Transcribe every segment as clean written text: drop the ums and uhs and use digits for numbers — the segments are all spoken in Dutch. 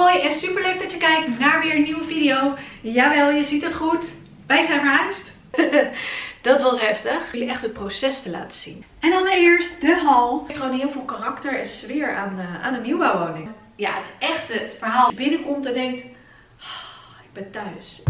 Hoi en super leuk dat je kijkt naar weer een nieuwe video. Jawel, je ziet het goed. Wij zijn verhuisd. Dat was heftig. Jullie echt het proces te laten zien. En allereerst de hal. Het heeft gewoon heel veel karakter en sfeer aan een nieuwbouwwoning. Ja, het echte verhaal. Je binnenkomt en denkt, oh, ik ben thuis.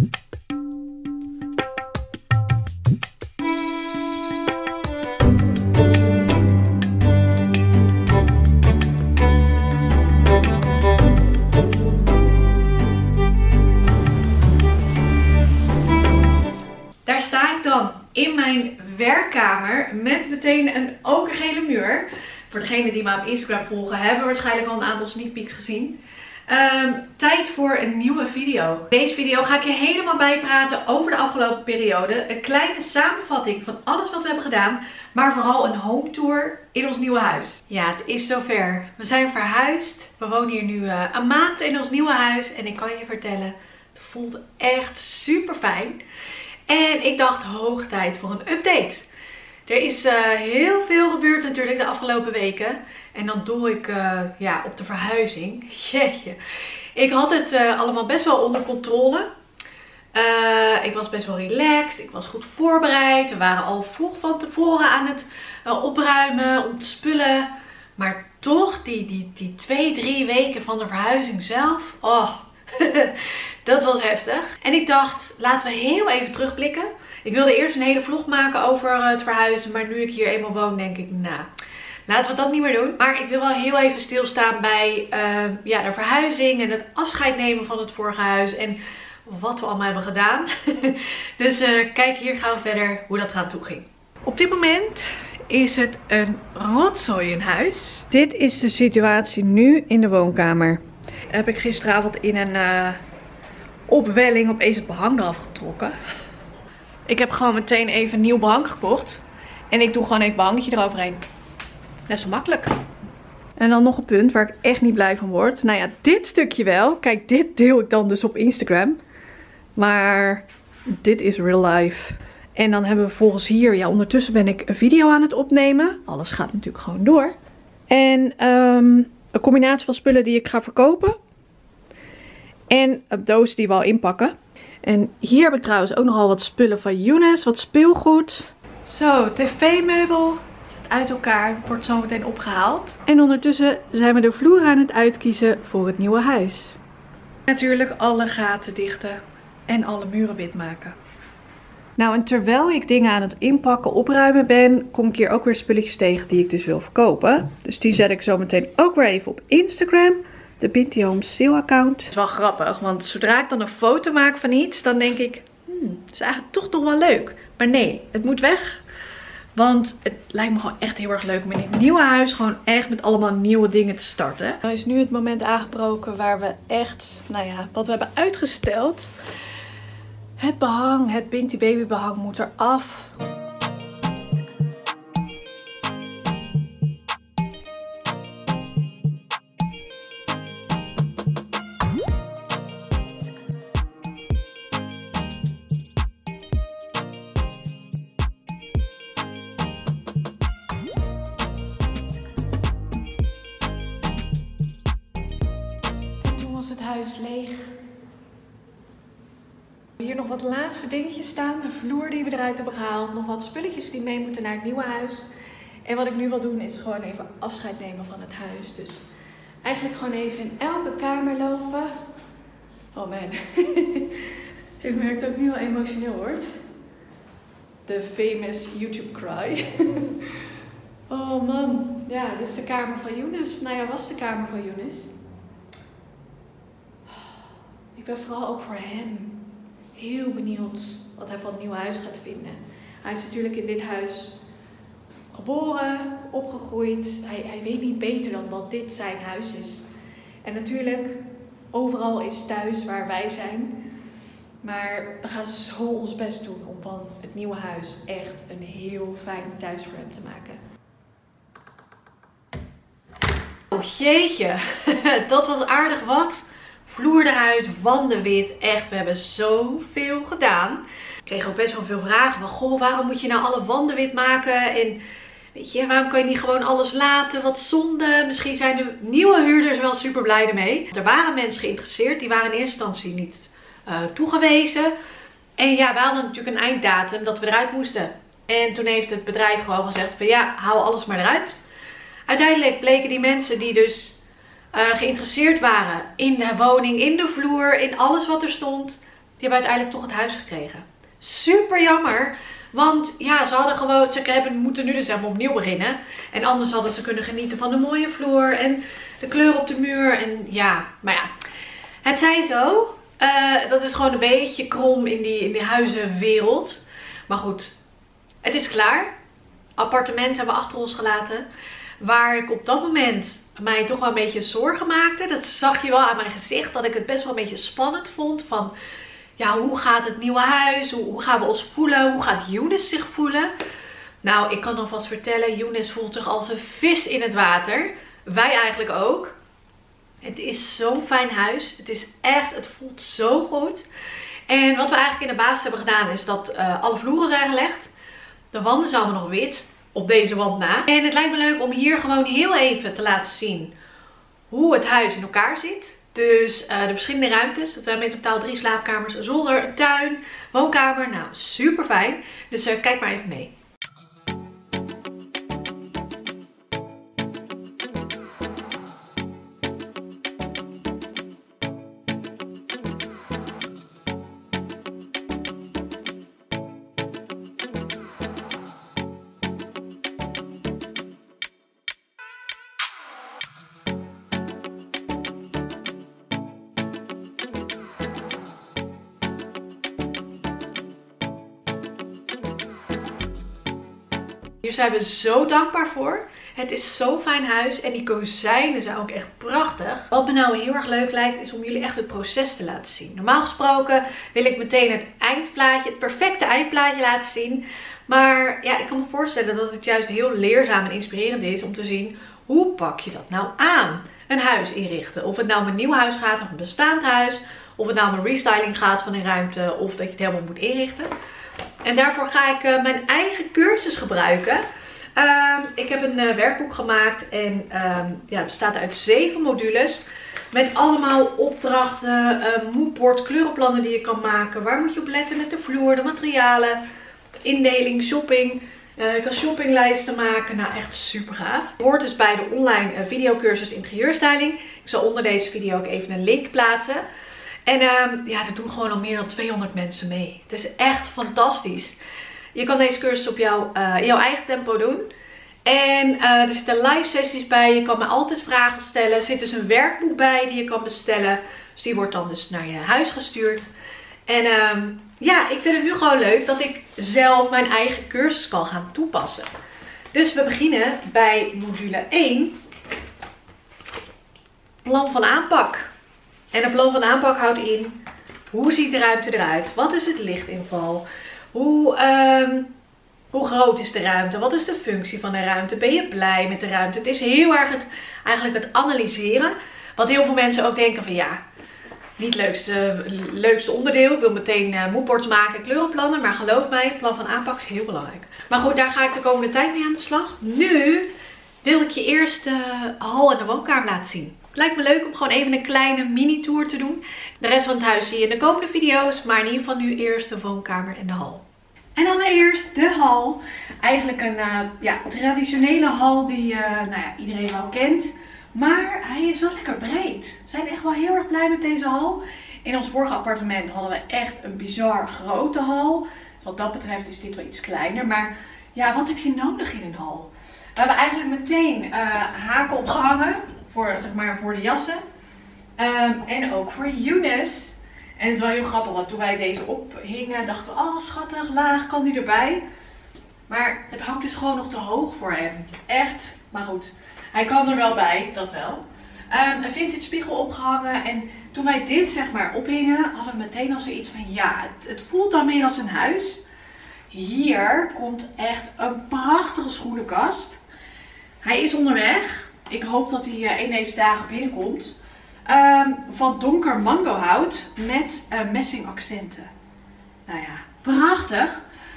In mijn werkkamer met meteen een okergele muur. Voor degenen die me op Instagram volgen hebben waarschijnlijk al een aantal sneak peeks gezien. Tijd voor een nieuwe video. In deze video ga ik je helemaal bijpraten over de afgelopen periode. Een kleine samenvatting van alles wat we hebben gedaan. Maar vooral een home tour in ons nieuwe huis. Ja, het is zover. We zijn verhuisd. We wonen hier nu een maand in ons nieuwe huis. En ik kan je vertellen, het voelt echt super fijn. En ik dacht, hoog tijd voor een update. Er is heel veel gebeurd natuurlijk de afgelopen weken. En dan doe ik op de verhuizing. Jeetje. Ik had het allemaal best wel onder controle. Ik was best wel relaxed. Ik was goed voorbereid. We waren al vroeg van tevoren aan het opruimen, ontspullen. Maar toch, die 2-3 weken van de verhuizing zelf. Oh, dat was heftig. En ik dacht, laten we heel even terugblikken. Ik wilde eerst een hele vlog maken over het verhuizen. Maar nu ik hier eenmaal woon, denk ik, nou, laten we dat niet meer doen. Maar ik wil wel heel even stilstaan bij de verhuizing en het afscheid nemen van het vorige huis. En wat we allemaal hebben gedaan. Dus kijk hier gauw verder hoe dat eraan toe ging. Op dit moment is het een rotzooi in huis. Dit is de situatie nu in de woonkamer. Heb ik gisteravond in een opwelling opeens het behang eraf getrokken. Ik heb gewoon meteen even nieuw behang gekocht. En ik doe gewoon even behangetje eroverheen. Dat is makkelijk. En dan nog een punt waar ik echt niet blij van word. Nou ja, dit stukje wel. Kijk, dit deel ik dan dus op Instagram. Maar dit is real life. En dan hebben we volgens hier, ja, ondertussen ben ik een video aan het opnemen. Alles gaat natuurlijk gewoon door. En een combinatie van spullen die ik ga verkopen. En een doos die we al inpakken. En hier heb ik trouwens ook nogal wat spullen van Younes. Wat speelgoed. Zo, tv-meubel. Zit uit elkaar. Wordt zo meteen opgehaald. En ondertussen zijn we de vloer aan het uitkiezen voor het nieuwe huis. Natuurlijk alle gaten dichten. En alle muren wit maken. Nou, en terwijl ik dingen aan het inpakken, opruimen ben, kom ik hier ook weer spulletjes tegen die ik dus wil verkopen. Dus die zet ik zo meteen ook weer even op Instagram. De Binti Home Sale account. Het is wel grappig, want zodra ik dan een foto maak van iets, dan denk ik, het is eigenlijk toch nog wel leuk. Maar nee, het moet weg. Want het lijkt me gewoon echt heel erg leuk om in dit nieuwe huis gewoon echt met allemaal nieuwe dingen te starten. Nou is nu het moment aangebroken waar we echt, wat we hebben uitgesteld. Het behang, het Binti Baby behang moet eraf. En toen was het huis leeg. Hier nog wat laatste dingetjes staan. De vloer die we eruit hebben gehaald. Nog wat spulletjes die mee moeten naar het nieuwe huis. En wat ik nu wil doen is gewoon even afscheid nemen van het huis. Dus eigenlijk gewoon even in elke kamer lopen. Oh man. Ik merk dat ik nu wel emotioneel word. De famous YouTube cry. Oh man. Ja, dit is de kamer van Younes. Nou ja, was de kamer van Younes. Ik ben vooral ook voor hem heel benieuwd wat hij van het nieuwe huis gaat vinden. Hij is natuurlijk in dit huis geboren, opgegroeid. Hij weet niet beter dan dat dit zijn huis is. En natuurlijk, overal is thuis waar wij zijn. Maar we gaan zo ons best doen om van het nieuwe huis echt een heel fijn thuis voor hem te maken. Oh jeetje, dat was aardig wat. Vloer eruit, wanden wit. Echt, we hebben zoveel gedaan. Ik kreeg ook best wel veel vragen van, goh, waarom moet je nou alle wanden wit maken? En Weet je, waarom kan je niet gewoon alles laten? Wat zonde. Misschien zijn de nieuwe huurders wel super blij ermee. Er waren mensen geïnteresseerd. Die waren in eerste instantie niet toegewezen. En ja, we hadden natuurlijk een einddatum dat we eruit moesten. En toen heeft het bedrijf gewoon gezegd van ja, haal alles maar eruit. Uiteindelijk bleken die mensen die dus geïnteresseerd waren in de woning, in de vloer, in alles wat er stond. Die hebben uiteindelijk toch het huis gekregen. Super jammer. Want ja, ze moeten nu dus helemaal opnieuw beginnen. En anders hadden ze kunnen genieten van de mooie vloer en de kleur op de muur. En ja, maar ja, het zij zo. Dat is gewoon een beetje krom in die huizenwereld. Maar goed, het is klaar. Appartementen hebben we achter ons gelaten. Waar ik op dat moment mij toch wel een beetje zorgen maakte. Dat zag je wel aan mijn gezicht. Dat ik het best wel een beetje spannend vond. Van ja, hoe gaat het nieuwe huis? Hoe gaan we ons voelen? Hoe gaat Younes zich voelen? Nou, ik kan nog vast vertellen. Younes voelt zich als een vis in het water. Wij eigenlijk ook. Het is zo'n fijn huis. Het is echt, het voelt zo goed. En wat we eigenlijk in de basis hebben gedaan is dat alle vloeren zijn gelegd. De wanden zijn allemaal nog wit. Op deze wand na. En het lijkt me leuk om hier gewoon heel even te laten zien hoe het huis in elkaar zit. Dus de verschillende ruimtes. We hebben in totaal 3 slaapkamers, een zolder, een tuin, woonkamer. Nou, super fijn. Dus kijk maar even mee. Hier zijn we zo dankbaar voor. Het is zo'n fijn huis en die kozijnen zijn ook echt prachtig. Wat me nou heel erg leuk lijkt is om jullie echt het proces te laten zien. Normaal gesproken wil ik meteen het eindplaatje, het perfecte eindplaatje laten zien. Maar ja, ik kan me voorstellen dat het juist heel leerzaam en inspirerend is om te zien hoe pak je dat nou aan. Een huis inrichten. Of het nou om een nieuw huis gaat of een bestaand huis. Of het nou om een restyling gaat van een ruimte of dat je het helemaal moet inrichten. En daarvoor ga ik mijn eigen cursus gebruiken. Ik heb een werkboek gemaakt en ja, het bestaat uit 7 modules. Met allemaal opdrachten, moodboard, kleurenplannen die je kan maken. Waar moet je op letten met de vloer, de materialen, indeling, shopping. Je kan shoppinglijsten maken. Nou, echt super gaaf. Het hoort dus bij de online videocursus interieurstyling. Ik zal onder deze video ook even een link plaatsen. En ja, er doen gewoon al meer dan 200 mensen mee. Het is echt fantastisch. Je kan deze cursus op in jouw eigen tempo doen. En er zitten live sessies bij. Je kan me altijd vragen stellen. Er zit dus een werkboek bij die je kan bestellen. Dus die wordt dan dus naar je huis gestuurd. En ja, ik vind het nu gewoon leuk dat ik zelf mijn eigen cursus kan gaan toepassen. Dus we beginnen bij module 1. Plan van aanpak. En een plan van aanpak houdt in, hoe ziet de ruimte eruit? Wat is het lichtinval? Hoe groot is de ruimte? Wat is de functie van de ruimte? Ben je blij met de ruimte? Het is heel erg eigenlijk het analyseren. Wat heel veel mensen ook denken van ja, niet het leukste onderdeel. Ik wil meteen moodboards maken, kleurenplannen. Maar geloof mij, plan van aanpak is heel belangrijk. Maar goed, daar ga ik de komende tijd mee aan de slag. Nu wil ik je eerst de hal en de woonkamer laten zien. Het lijkt me leuk om gewoon even een kleine mini-tour te doen. De rest van het huis zie je in de komende video's. Maar in ieder geval nu eerst de woonkamer en de hal. En allereerst de hal. Eigenlijk een traditionele hal die iedereen wel kent. Maar hij is wel lekker breed. We zijn echt wel heel erg blij met deze hal. In ons vorige appartement hadden we echt een bizar grote hal. Wat dat betreft is dit wel iets kleiner. Maar ja, wat heb je nodig in een hal? We hebben eigenlijk meteen haken opgehangen. Voor de jassen. En ook voor Younes. En het is wel heel grappig, want toen wij deze ophingen, dachten we, oh schattig, laag, kan die erbij? Maar het hangt dus gewoon nog te hoog voor hem. Echt, maar goed, hij kan er wel bij, dat wel. Een vintage spiegel opgehangen. En toen wij dit zeg maar ophingen, hadden we meteen al zoiets van, ja, het voelt dan meer als een huis. Hier komt echt een prachtige schoenenkast. Hij is onderweg. Ik hoop dat hij een deze dagen binnenkomt. Van donker mangohout met messing accenten. Nou ja, prachtig.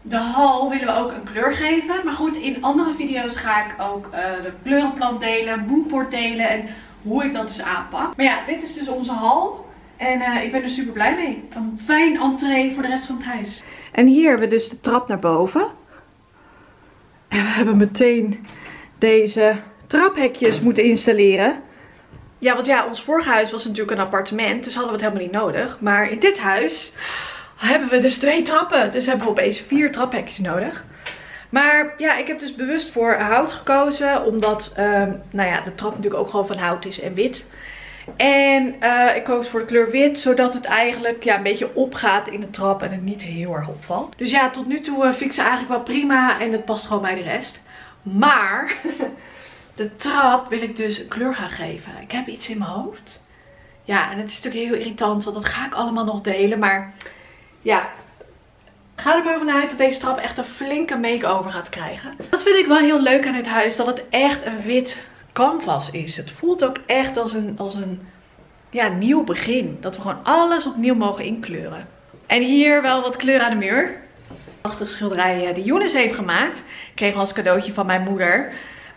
De hal willen we ook een kleur geven. Maar goed, in andere video's ga ik ook de kleurenplan delen, moodboard delen en hoe ik dat dus aanpak. Maar ja, dit is dus onze hal. En ik ben er super blij mee. Een fijn entree voor de rest van het huis. En hier hebben we dus de trap naar boven. En we hebben meteen deze traphekjes moeten installeren. Ja, want ja, ons vorige huis was natuurlijk een appartement. Dus hadden we het helemaal niet nodig. Maar in dit huis hebben we dus 2 trappen. Dus hebben we opeens 4 traphekjes nodig. Maar ja, ik heb dus bewust voor hout gekozen. Omdat nou ja, de trap natuurlijk ook gewoon van hout is en wit. En ik koos voor de kleur wit. Zodat het eigenlijk ja, een beetje opgaat in de trap. En het niet heel erg opvalt. Dus ja, tot nu toe vind ik ze eigenlijk wel prima. En het past gewoon bij de rest. Maar de trap wil ik dus een kleur gaan geven. Ik heb iets in mijn hoofd. Ja, en het is natuurlijk heel irritant. Want dat ga ik allemaal nog delen. Maar ja, ga er maar vanuit dat deze trap echt een flinke make-over gaat krijgen. Dat vind ik wel heel leuk aan dit huis. Dat het echt een wit canvas is. Het voelt ook echt als een ja, nieuw begin. Dat we gewoon alles opnieuw mogen inkleuren. En hier wel wat kleur aan de muur. Prachtig schilderij die Younes heeft gemaakt. Ik kreeg als cadeautje van mijn moeder.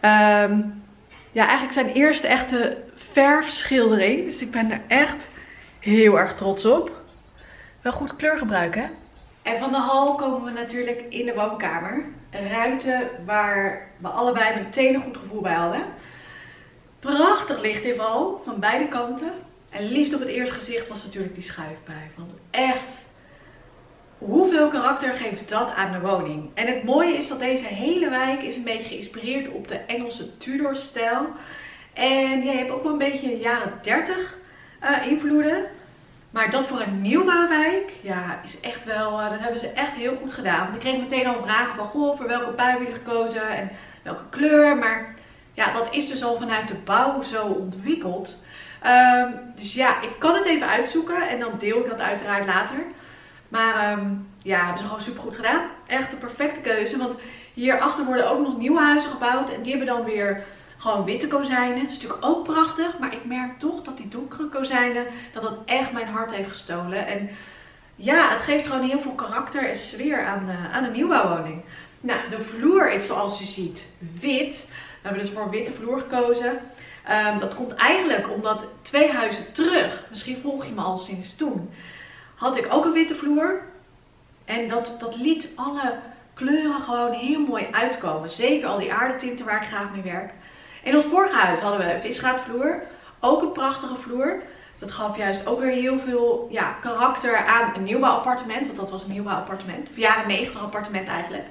Ja, eigenlijk zijn eerste echte verfschildering. Dus ik ben er echt heel erg trots op. Wel goed kleurgebruik, hè? En van de hal komen we natuurlijk in de woonkamer. Een ruimte waar we allebei meteen een goed gevoel bij hadden. Prachtig lichtinval van beide kanten. En liefst op het eerste gezicht was natuurlijk die schuifpui. Want echt, hoeveel karakter geeft dat aan de woning? En het mooie is dat deze hele wijk is een beetje geïnspireerd op de Engelse Tudor-stijl. En ja, je hebt ook wel een beetje jaren 30 invloeden. Maar dat voor een nieuwbouwwijk, ja, is echt wel, dat hebben ze echt heel goed gedaan. Want ik kreeg meteen al vragen van, goh, voor welke pui heb je gekozen en welke kleur. Maar ja, dat is dus al vanuit de bouw zo ontwikkeld. Dus ja, ik kan het even uitzoeken en dan deel ik dat uiteraard later. Maar ja, hebben ze gewoon super goed gedaan. Echt de perfecte keuze, want hierachter worden ook nog nieuwe huizen gebouwd. En die hebben dan weer gewoon witte kozijnen. Dat is natuurlijk ook prachtig. Maar ik merk toch dat die donkere kozijnen, dat echt mijn hart heeft gestolen. En ja, het geeft gewoon heel veel karakter en sfeer aan een nieuwbouwwoning. Nou, de vloer is zoals je ziet wit. We hebben dus voor een witte vloer gekozen. Dat komt eigenlijk omdat 2 huizen terug, misschien volg je me al sinds toen, had ik ook een witte vloer. En dat liet alle kleuren gewoon heel mooi uitkomen. Zeker al die aardetinten waar ik graag mee werk. In ons vorige huis hadden we een visgraatvloer. Ook een prachtige vloer. Dat gaf juist ook weer heel veel ja, karakter aan een nieuwbouwappartement. Want dat was een nieuwbouwappartement. Of jaren 90 appartement eigenlijk.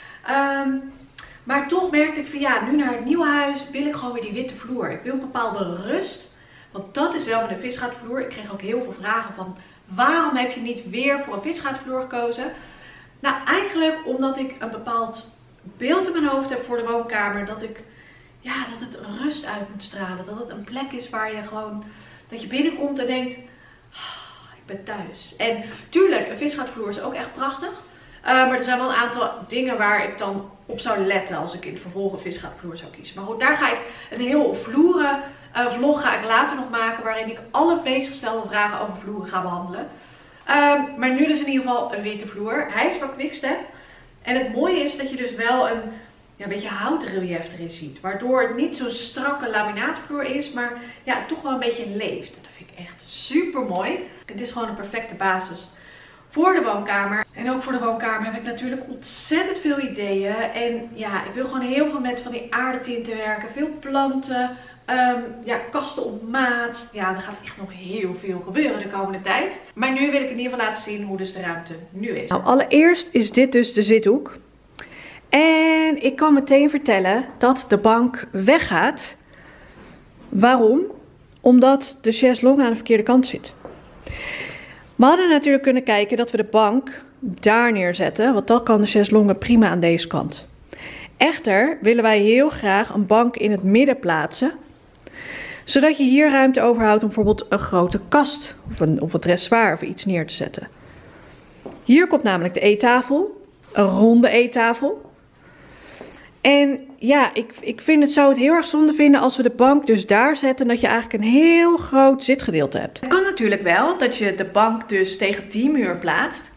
Maar toch merkte ik van ja, nu naar het nieuwe huis wil ik gewoon weer die witte vloer. Ik wil een bepaalde rust. Want dat is wel met een visgraatvloer. Ik kreeg ook heel veel vragen van waarom heb je niet weer voor een visgraatvloer gekozen? Nou, eigenlijk omdat ik een bepaald beeld in mijn hoofd heb voor de woonkamer. Dat het rust uit moet stralen. Dat het een plek is waar je gewoon, dat je binnenkomt en denkt, oh, ik ben thuis. En tuurlijk, een visgraatvloer is ook echt prachtig. Maar er zijn wel een aantal dingen waar ik dan op zou letten als ik in het vervolg een visgraatvloer zou kiezen. Maar goed, daar ga ik een heel vlog ga ik later nog maken waarin ik alle meest gestelde vragen over vloeren ga behandelen. Maar nu dus in ieder geval een witte vloer. Hij is van Quickstep. En het mooie is dat je dus wel een beetje houtrelief erin ziet. Waardoor het niet zo'n strakke laminaatvloer is, maar ja, toch wel een beetje leeft. En dat vind ik echt super mooi. Het is gewoon een perfecte basis voor de woonkamer. En ook voor de woonkamer heb ik natuurlijk ontzettend veel ideeën. En ja, ik wil gewoon heel veel met van die aardetinten werken. Veel planten. Ja, kasten op maat. Ja, er gaat echt nog heel veel gebeuren de komende tijd. Maar nu wil ik in ieder geval laten zien hoe dus de ruimte nu is. Nou, allereerst is dit dus de zithoek. En ik kan meteen vertellen dat de bank weggaat. Waarom? Omdat de chaiselong aan de verkeerde kant zit. We hadden natuurlijk kunnen kijken dat we de bank daar neerzetten. Want dan kan de chaiselong prima aan deze kant. Echter willen wij heel graag een bank in het midden plaatsen. Zodat je hier ruimte overhoudt om bijvoorbeeld een grote kast of een dressoir of iets neer te zetten. Hier komt namelijk de eettafel. Een ronde eettafel. En ja, ik zou het heel erg zonde vinden als we de bank dus daar zetten. Dat je eigenlijk een heel groot zitgedeelte hebt. Het kan natuurlijk wel dat je de bank dus tegen die muur plaatst.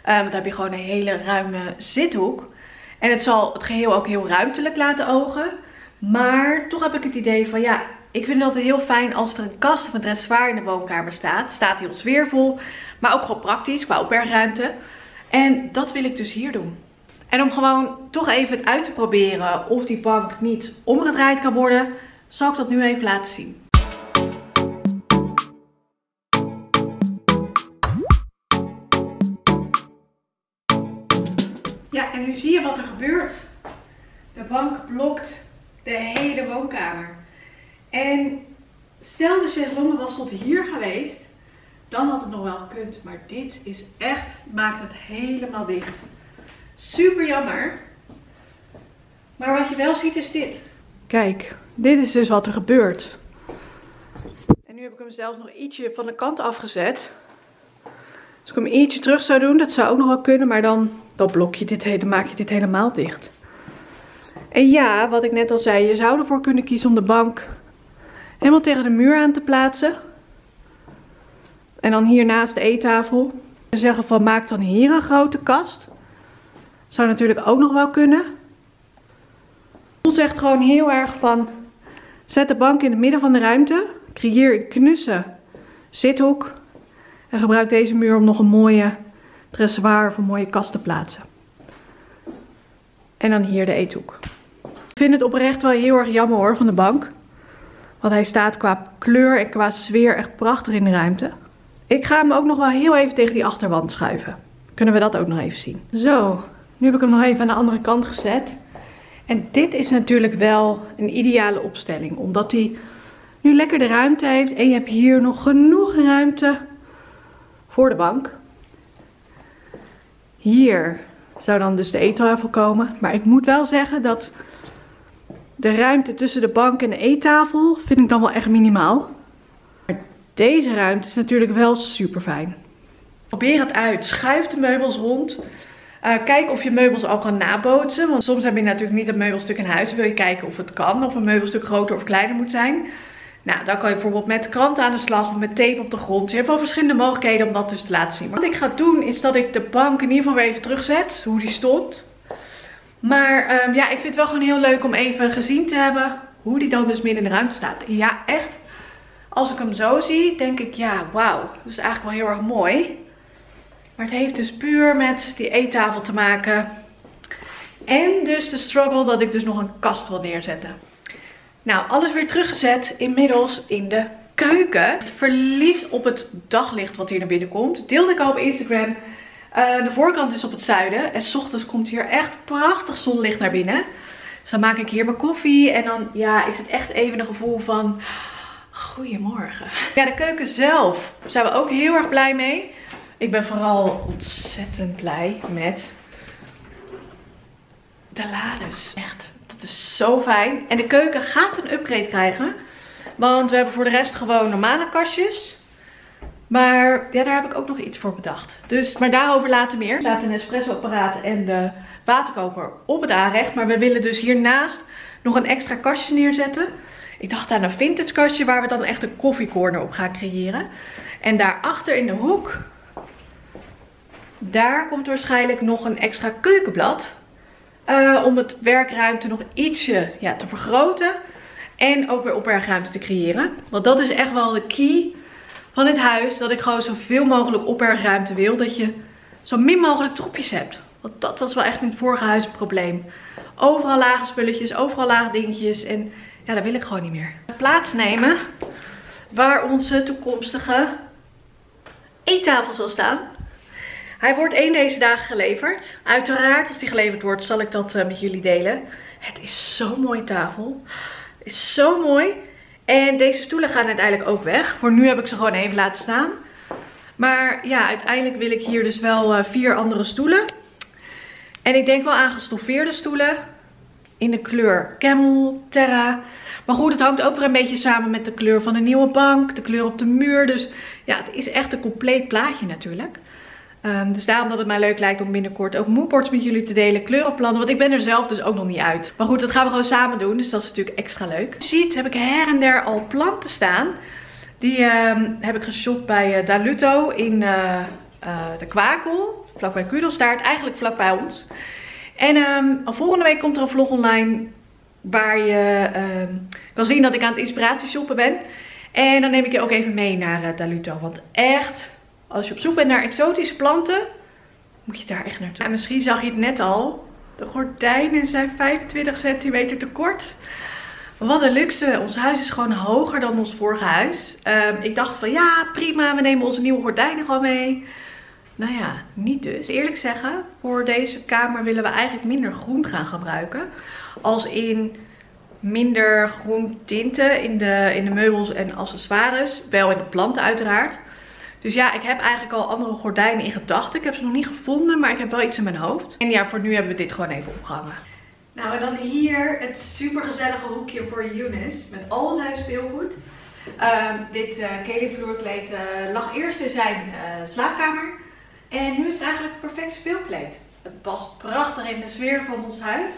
Want dan heb je gewoon een hele ruime zithoek. En het zal het geheel ook heel ruimtelijk laten ogen. Maar toch heb ik het idee van ja, ik vind het altijd heel fijn als er een kast of een dressoir in de woonkamer staat. Staat heel sfeervol, maar ook gewoon praktisch qua opbergruimte. En dat wil ik dus hier doen. En om gewoon toch even het uit te proberen of die bank niet omgedraaid kan worden, zal ik dat nu even laten zien. Ja, en nu zie je wat er gebeurt. De bank blokt de hele woonkamer. En stel de chaiselongue was tot hier geweest, dan had het nog wel gekund. Maar dit is echt, maakt het helemaal dicht. Super jammer. Maar wat je wel ziet is dit. Kijk, dit is dus wat er gebeurt. En nu heb ik hem zelfs nog ietsje van de kant afgezet. Als ik hem ietsje terug zou doen, dat zou ook nog wel kunnen. Maar dan blok je dit, dan maak je dit helemaal dicht. En ja, wat ik net al zei, je zou ervoor kunnen kiezen om de bank helemaal tegen de muur aan te plaatsen. En dan hier naast de eettafel. En zeggen van maak dan hier een grote kast. Zou natuurlijk ook nog wel kunnen. Het zegt gewoon heel erg van zet de bank in het midden van de ruimte. Creëer een knusse zithoek. En gebruik deze muur om nog een mooie dressoir of een mooie kast te plaatsen. En dan hier de eethoek. Ik vind het oprecht wel heel erg jammer hoor van de bank. Want hij staat qua kleur en qua sfeer echt prachtig in de ruimte. Ik ga hem ook nog wel heel even tegen die achterwand schuiven. Kunnen we dat ook nog even zien. Zo, nu heb ik hem nog even aan de andere kant gezet. En dit is natuurlijk wel een ideale opstelling. Omdat hij nu lekker de ruimte heeft. En je hebt hier nog genoeg ruimte voor de bank. Hier zou dan dus de eettafel komen. Maar ik moet wel zeggen dat de ruimte tussen de bank en de eettafel vind ik dan wel echt minimaal. Maar deze ruimte is natuurlijk wel super fijn. Probeer het uit. Schuif de meubels rond. Kijk of je meubels al kan nabootsen. Want soms heb je natuurlijk niet een meubelstuk in huis. Dan wil je kijken of het kan. Of een meubelstuk groter of kleiner moet zijn. Nou, dan kan je bijvoorbeeld met kranten aan de slag of met tape op de grond. Je hebt wel verschillende mogelijkheden om dat dus te laten zien. Maar wat ik ga doen is dat ik de bank in ieder geval weer even terugzet. Hoe die stond. Maar ja, ik vind het wel gewoon heel leuk om even gezien te hebben hoe die dan dus midden in de ruimte staat. En ja, echt. Als ik hem zo zie, denk ik ja, wauw. Dat is eigenlijk wel heel erg mooi. Maar het heeft dus puur met die eettafel te maken. En dus de struggle dat ik dus nog een kast wil neerzetten. Nou, alles weer teruggezet. Inmiddels in de keuken. Verliefd op het daglicht wat hier naar binnen komt. Deelde ik al op Instagram. De voorkant is op het zuiden. En 's ochtends komt hier echt prachtig zonlicht naar binnen. Dus dan maak ik hier mijn koffie. En dan ja, is het echt even een gevoel van goedemorgen. Ja, de keuken zelf zijn we ook heel erg blij mee. Ik ben vooral ontzettend blij met de lades. Echt, dat is zo fijn. En de keuken gaat een upgrade krijgen. Want we hebben voor de rest gewoon normale kastjes. Maar ja, daar heb ik ook nog iets voor bedacht. Dus, maar daarover later meer. Er staat een espresso apparaat en de waterkoker op het aanrecht. Maar we willen dus hiernaast nog een extra kastje neerzetten. Ik dacht aan een vintage kastje waar we dan echt een koffiecorner op gaan creëren. En daarachter in de hoek, daar komt waarschijnlijk nog een extra keukenblad. Om het werkruimte nog ietsje te vergroten. En ook weer opbergruimte te creëren. Want dat is echt wel de key van dit huis. Dat ik gewoon zoveel mogelijk opbergruimte wil. Dat je zo min mogelijk tropjes hebt. Want dat was wel echt in het vorige huis een probleem. Overal lage spulletjes, overal lage dingetjes. En ja, dat wil ik gewoon niet meer. Plaatsnemen waar onze toekomstige eettafel zal staan. Hij wordt één deze dagen geleverd. Uiteraard, als die geleverd wordt, zal ik dat met jullie delen. Het is zo'n mooie tafel. Het is zo mooi. En deze stoelen gaan uiteindelijk ook weg. Voor nu heb ik ze gewoon even laten staan. Maar ja, uiteindelijk wil ik hier dus wel 4 andere stoelen. En ik denk wel aan gestoffeerde stoelen. In de kleur Camel, Terra. Maar goed, het hangt ook weer een beetje samen met de kleur van de nieuwe bank. De kleur op de muur. Dus ja, het is echt een compleet plaatje natuurlijk. Dus daarom dat het mij leuk lijkt om binnenkort ook moodboards met jullie te delen. Kleurenplannen, want ik ben er zelf dus ook nog niet uit. Maar goed, dat gaan we gewoon samen doen. Dus dat is natuurlijk extra leuk. Je ziet, heb ik her en der al planten staan. Die heb ik geshopt bij Daluto in de Kwakel. vlakbij Kudelstaart, eigenlijk vlakbij ons. En volgende week komt er een vlog online waar je kan zien dat ik aan het inspiratieshoppen ben. En dan neem ik je ook even mee naar Daluto. Want echt, als je op zoek bent naar exotische planten, moet je daar echt naartoe. En misschien zag je het net al. De gordijnen zijn 25 centimeter te kort. Wat een luxe. Ons huis is gewoon hoger dan ons vorige huis. Ik dacht van ja, prima. We nemen onze nieuwe gordijnen gewoon mee. Nou ja, niet dus. Eerlijk zeggen, voor deze kamer willen we eigenlijk minder groen gaan gebruiken. Als in minder groen tinten in de meubels en accessoires. Wel in de planten uiteraard. Dus ja, ik heb eigenlijk al andere gordijnen in gedachten. Ik heb ze nog niet gevonden, maar ik heb wel iets in mijn hoofd. En ja, voor nu hebben we dit gewoon even opgehangen. Nou, en dan hier het super gezellige hoekje voor Younes. Met al zijn speelgoed. Dit kelimvloerkleed lag eerst in zijn slaapkamer. En nu is het eigenlijk een perfect speelkleed. Het past prachtig in de sfeer van ons huis.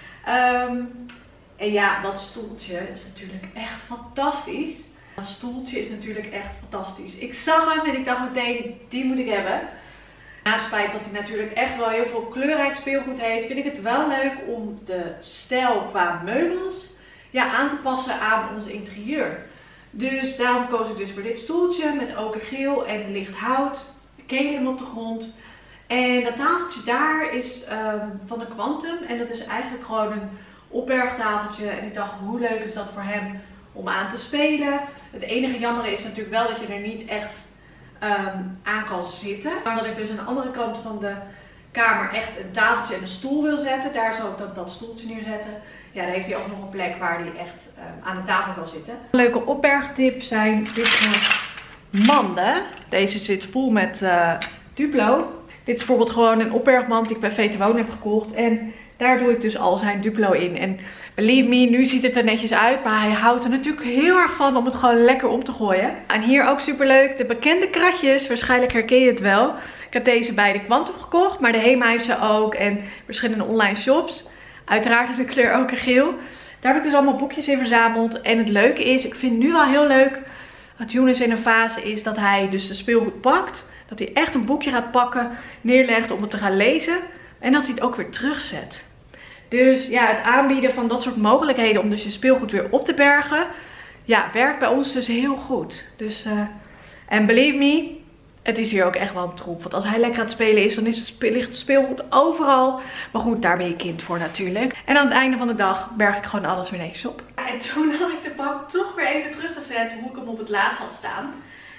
En ja, dat stoeltje is natuurlijk echt fantastisch. Dat stoeltje is natuurlijk echt fantastisch. Ik zag hem en ik dacht meteen, die moet ik hebben. Naast het feit dat hij natuurlijk echt wel heel veel kleurrijk speelgoed heeft, vind ik het wel leuk om de stijl qua meubels aan te passen aan ons interieur. Dus daarom koos ik dus voor dit stoeltje met okergeel en licht hout. Kelim op de grond. En dat tafeltje daar is van de Quantum. En dat is eigenlijk gewoon een opbergtafeltje. En ik dacht, hoe leuk is dat voor hem om aan te spelen. Het enige jammer is natuurlijk wel dat je er niet echt aan kan zitten. Maar dat ik dus aan de andere kant van de kamer echt een tafeltje en een stoel wil zetten. Daar zal ik dan dat stoeltje neerzetten. Ja, dan heeft hij alsnog een plek waar hij echt aan de tafel kan zitten. Een leuke opbergtip zijn dit manden. Deze zit vol met Duplo. Dit is bijvoorbeeld gewoon een opbergmand die ik bij Vete Wonen heb gekocht. En daar doe ik dus al zijn Duplo in. En believe me, nu ziet het er netjes uit. Maar hij houdt er natuurlijk heel erg van om het gewoon lekker om te gooien. En hier ook super leuk. De bekende kratjes. Waarschijnlijk herken je het wel. Ik heb deze bij de Quantum gekocht. Maar de Hema heeft ze ook. En verschillende online shops. Uiteraard in de kleur okergeel. Daar heb ik dus allemaal boekjes in verzameld. En het leuke is, ik vind nu al heel leuk dat Younes in een fase is dat hij dus de speelgoed pakt. Dat hij echt een boekje gaat pakken, neerlegt om het te gaan lezen. En dat hij het ook weer terugzet. Dus ja, het aanbieden van dat soort mogelijkheden om dus je speelgoed weer op te bergen. Ja, werkt bij ons dus heel goed. Dus, en believe me, het is hier ook echt wel een troep. Want als hij lekker aan het spelen is, dan ligt het speelgoed overal. Maar goed, daar ben je kind voor natuurlijk. En aan het einde van de dag berg ik gewoon alles weer netjes op. En toen had ik de bank toch weer even teruggezet hoe ik hem op het laatst had staan.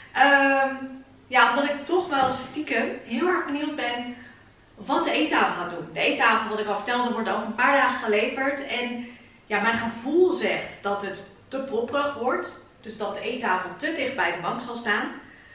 Ja, omdat ik toch wel stiekem heel erg benieuwd ben wat de eettafel gaat doen. De eettafel, wat ik al vertelde, wordt over een paar dagen geleverd. En ja, mijn gevoel zegt dat het te propperig wordt. Dus dat de eettafel te dicht bij de bank zal staan.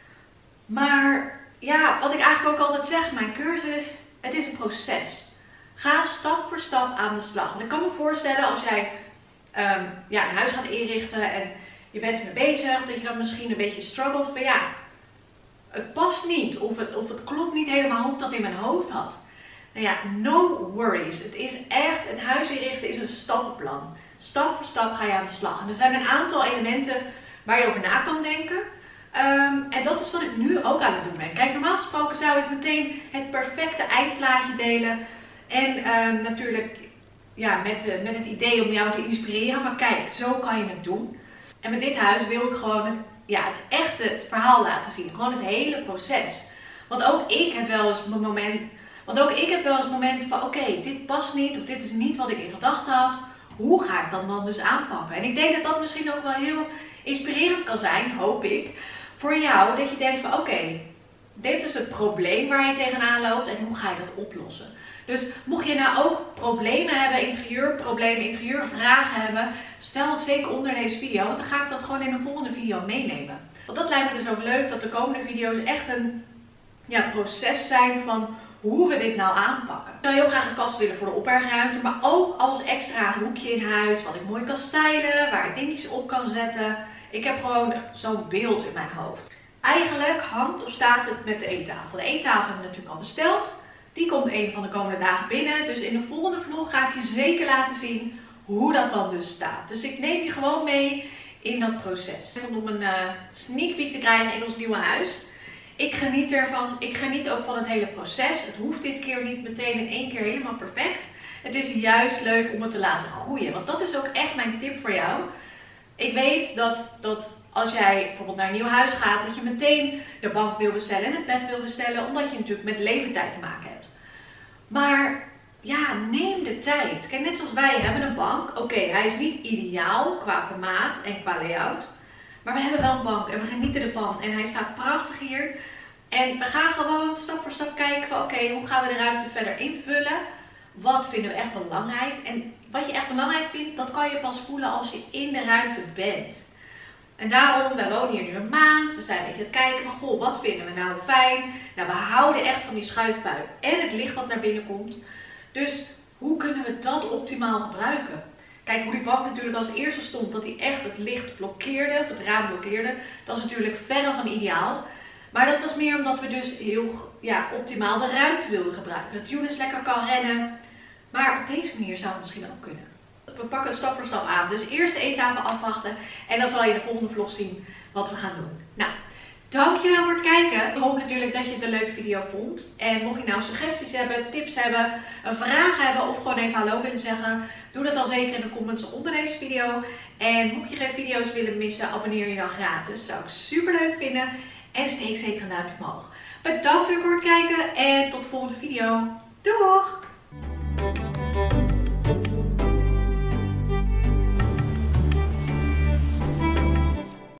Maar ja, wat ik eigenlijk ook altijd zeg in mijn cursus, het is een proces. Ga stap voor stap aan de slag. En ik kan me voorstellen als jij een huis gaat inrichten en je bent ermee bezig, dat je dan misschien een beetje struggelt van ja, het past niet of het klopt niet helemaal hoe ik dat in mijn hoofd had. Nou ja, no worries. Het is echt, een huis inrichten is een stappenplan. Stap voor stap ga je aan de slag. En er zijn een aantal elementen waar je over na kan denken. En dat is wat ik nu ook aan het doen ben. Kijk, normaal gesproken zou ik meteen het perfecte eindplaatje delen. En natuurlijk ja, met het idee om jou te inspireren van kijk, zo kan je het doen. En met dit huis wil ik gewoon het echte verhaal laten zien. Gewoon het hele proces. Want ook ik heb wel eens momenten van oké, dit past niet of dit is niet wat ik in gedachten had. Hoe ga ik dan dus aanpakken? En ik denk dat dat misschien ook wel heel inspirerend kan zijn, hoop ik, voor jou. Dat je denkt van oké, dit is het probleem waar je tegenaan loopt en hoe ga je dat oplossen? Dus mocht je nou ook problemen hebben, interieurvragen hebben, stel het zeker onder deze video. Want dan ga ik dat gewoon in een volgende video meenemen. Want dat lijkt me dus ook leuk, dat de komende video's echt een proces zijn van hoe we dit nou aanpakken. Ik zou heel graag een kast willen voor de opbergruimte, maar ook als extra hoekje in huis, wat ik mooi kan stylen, waar ik dingetjes op kan zetten. Ik heb gewoon zo'n beeld in mijn hoofd. Eigenlijk hangt of staat het met de eettafel. De eettafel hebben we natuurlijk al besteld. Die komt een van de komende dagen binnen. Dus in de volgende vlog ga ik je zeker laten zien hoe dat dan dus staat. Dus ik neem je gewoon mee in dat proces. Om een sneak peek te krijgen in ons nieuwe huis. Ik geniet ervan. Ik geniet ook van het hele proces. Het hoeft dit keer niet meteen in één keer helemaal perfect. Het is juist leuk om het te laten groeien. Want dat is ook echt mijn tip voor jou. Ik weet dat als jij bijvoorbeeld naar een nieuw huis gaat, dat je meteen de bank wil bestellen en het bed wil bestellen. Omdat je natuurlijk met leeftijd te maken hebt. Maar ja, neem de tijd. Kijk, net zoals wij hebben een bank. Oké, hij is niet ideaal qua formaat en qua layout. Maar we hebben wel een bank en we genieten ervan. En hij staat prachtig hier. En we gaan gewoon stap voor stap kijken van oké, hoe gaan we de ruimte verder invullen? Wat vinden we echt belangrijk? En wat je echt belangrijk vindt, dat kan je pas voelen als je in de ruimte bent. En daarom, wij wonen hier nu een maand. We zijn een beetje aan het kijken van goh, wat vinden we nou fijn? Nou, we houden echt van die schuifbui en het licht wat naar binnen komt. Dus hoe kunnen we dat optimaal gebruiken? Kijk, hoe die bank natuurlijk als eerste stond, dat hij echt het licht blokkeerde, of het raam blokkeerde. Dat is natuurlijk verre van ideaal. Maar dat was meer omdat we dus heel optimaal de ruimte wilden gebruiken. Dat Younes lekker kan rennen. Maar op deze manier zou het misschien ook kunnen. We pakken stap voor stap aan. Dus eerst de eettafel afwachten. En dan zal je in de volgende vlog zien wat we gaan doen. Nou, dankjewel voor het kijken. Ik hoop natuurlijk dat je het een leuke video vond. En mocht je nou suggesties hebben, tips hebben, een vraag hebben of gewoon even hallo willen zeggen. Doe dat dan zeker in de comments onder deze video. En mocht je geen video's willen missen, abonneer je dan gratis. Zou ik super leuk vinden. En steek zeker een duimpje omhoog. Bedankt weer voor het kijken en tot de volgende video. Doeg!